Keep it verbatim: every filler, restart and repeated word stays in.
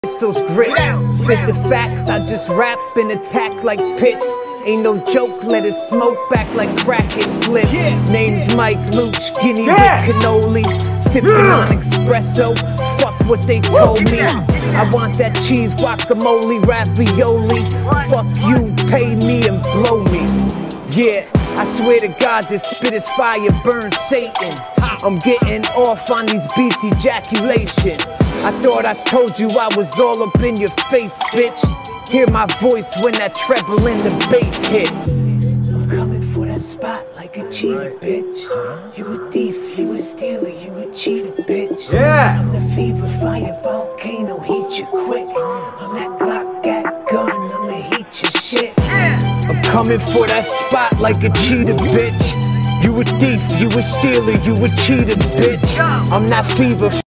Pistols grip, spit the facts, I just rap and attack like pits. Ain't no joke, let it smoke back like crack and flip. Name's Mike Luch, skinny with cannoli, sipping on espresso, fuck what they told me. I want that cheese, guacamole, ravioli. Fuck you, pay me and blow me. Yeah, I swear to God this spit is fire, burn Satan. I'm getting off on these beats, ejaculation. I thought I told you I was all up in your face, bitch. Hear my voice when that treble in the bass hit. I'm coming for that spot like a cheetah, bitch. You a thief, you a stealer, you a cheater, bitch. Yeah. I'm the fever, fire, volcano, heat you quick. I'm that Glock, that gun, I'ma heat your shit. I'm coming for that spot like a cheetah, bitch. You a thief, you a stealer, you a cheater, bitch. I'm that fever.